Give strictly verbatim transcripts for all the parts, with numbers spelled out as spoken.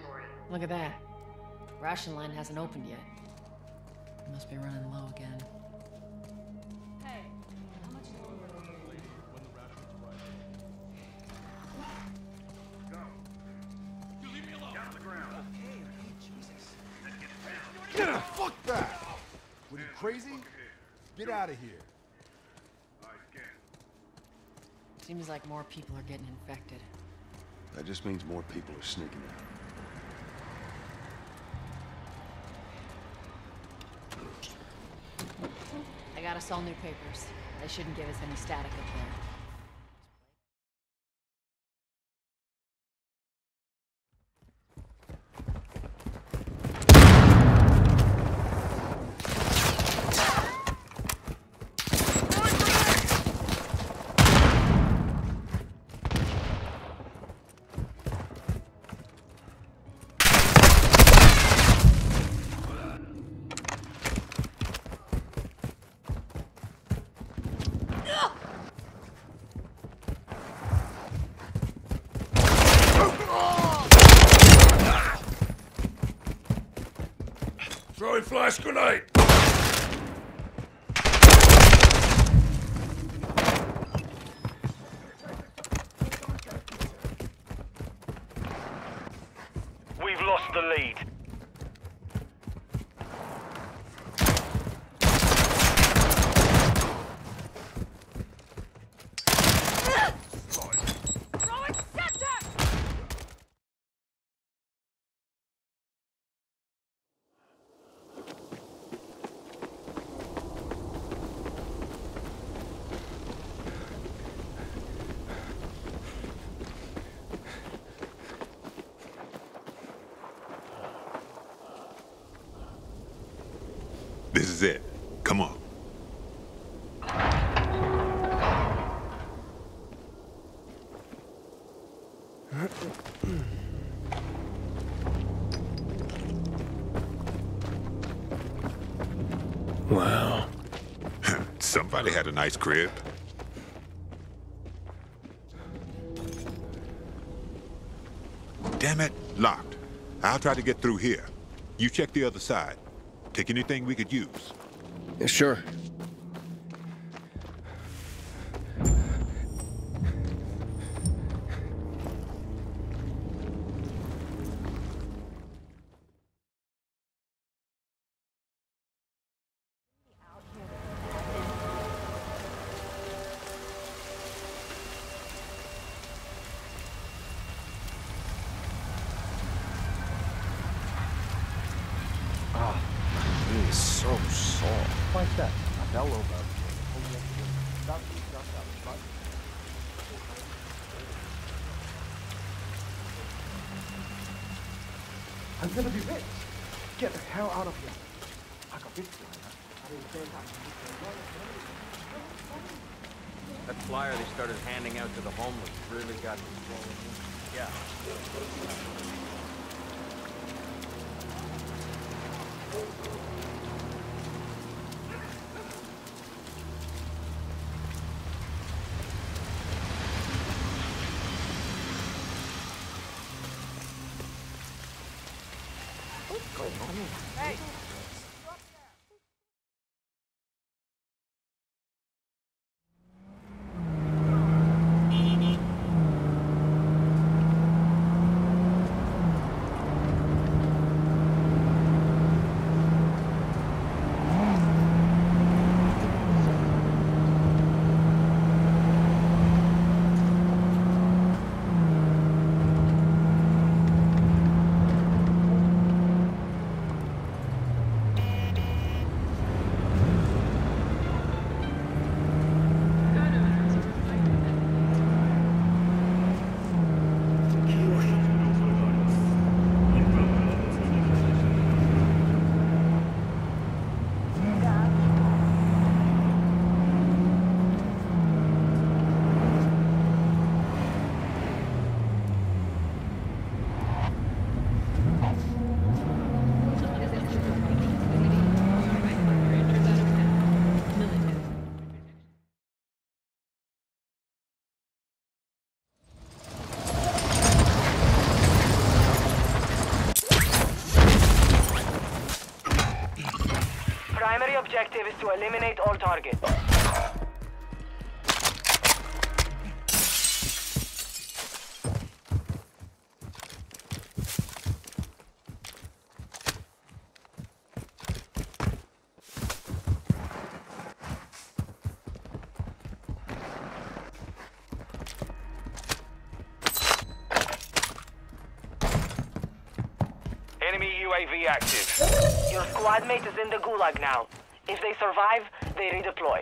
Look at that. Ration line hasn't opened yet. Must be running low again. Hey, how much longer will you wait when the rations arrive? Go. You leave me alone. Down on the ground. Hey, hey, Jesus. Let's get down. Get the fuck back! What, are you crazy? Get out of here. I scan. Seems like more people are getting infected. That just means more people are sneaking out. I got us all new papers. They shouldn't give us any static up there. Throwing flash grenade! We've lost the lead. This is it. Come on. Wow. Somebody had a nice crib. Damn it, locked. I'll try to get through here. You check the other side. Take anything we could use. Yeah, sure. So soft. Like that. A bellow bug. I'm gonna be rich. Get the hell out of here. I got big flyer. I didn't say that. That flyer they started handing out to the homeless really got me swollen. Yeah. Hey! objective is to eliminate all targets. Enemy U A V active. Your squad mate is in the gulag now. If they survive, they redeploy.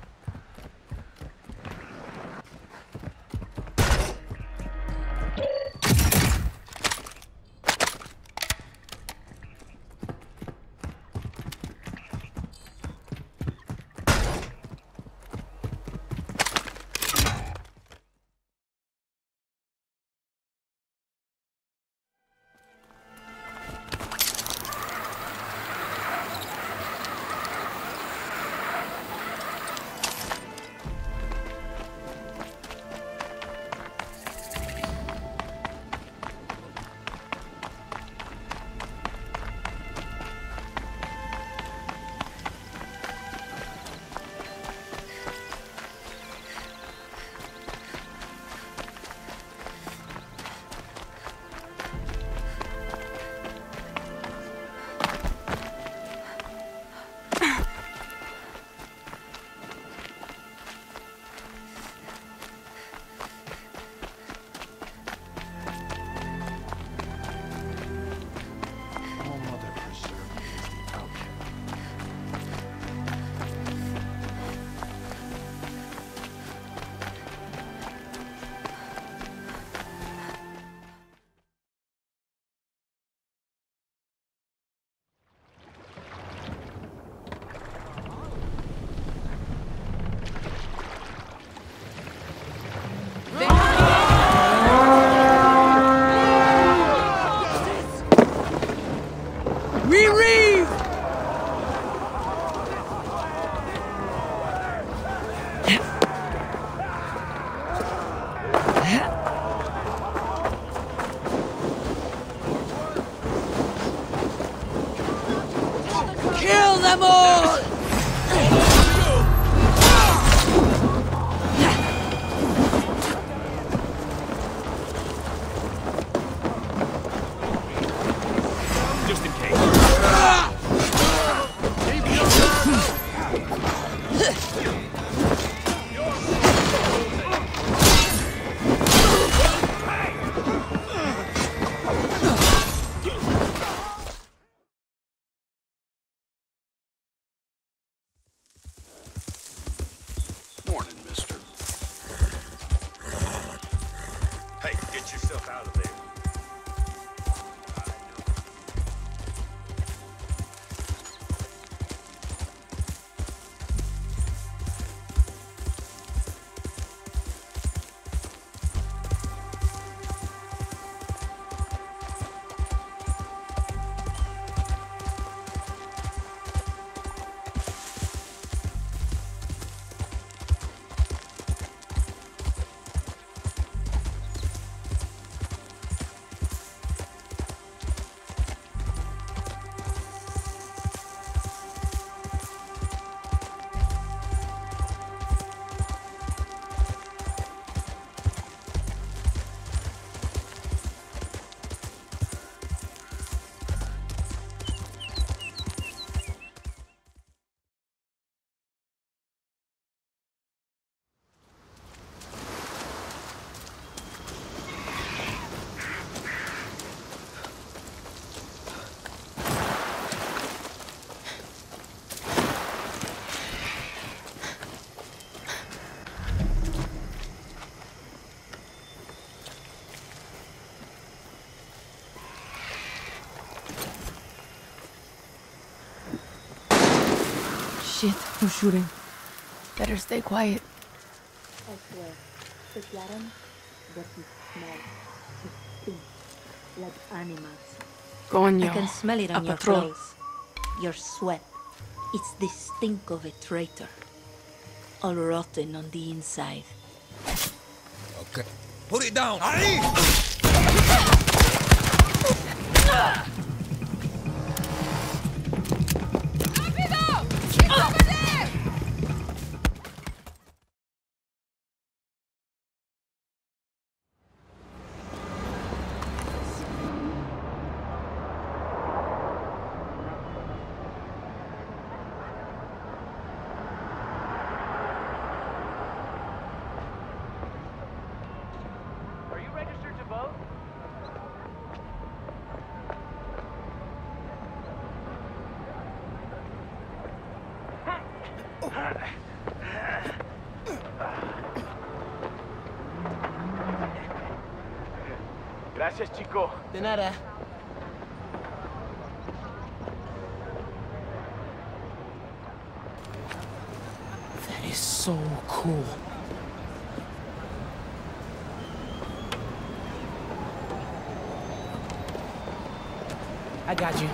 Kill them all! Just in case. Morning, mister. Hey, get yourself out of there. Shit, who's shooting? Better stay quiet. I swear, the Claren doesn't smell. It stinks like animals. Coño, I can smell it on a your patrol. clothes. Your sweat. It's the stink of a traitor. All rotten on the inside. Okay. Put it down! Ahí! ¡Rápido! Gracias, chico. De nada. That is so cool. I got you.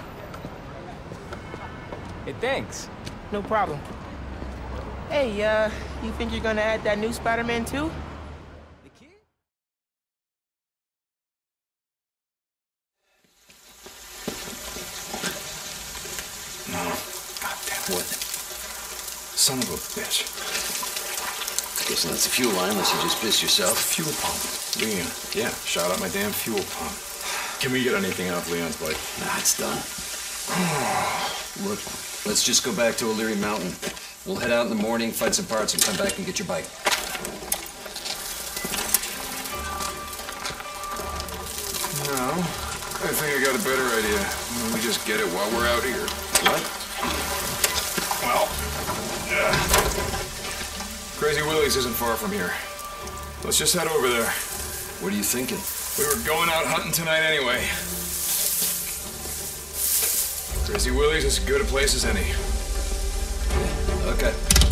Hey, thanks. No problem. Hey, uh, you think you're gonna add that new Spider-Man too? No. God damn. What? Son of a bitch. Guessing that's the fuel line, unless you just pissed yourself. Fuel pump. Leon. Yeah, shot out my damn fuel pump. Can we get anything off Leon's bike? Nah, it's done. Look, let's just go back to O'Leary Mountain. We'll head out in the morning, fight some parts, and come back and get your bike. No. I think I got a better idea. Why don't we just get it while we're out here? What? Well, uh, Crazy Willie's isn't far from here. Let's just head over there. What are you thinking? We were going out hunting tonight anyway. Crazy Willie's is as good a place as any. Okay.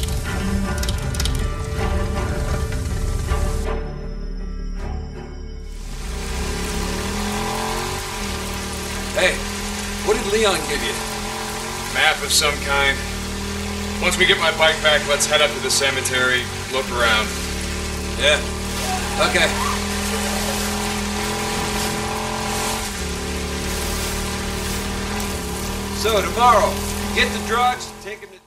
Hey, what did Leon give you? Map of some kind. Once we get my bike back, let's head up to the cemetery, look around. Yeah. Okay. So tomorrow, get the drugs, take them to...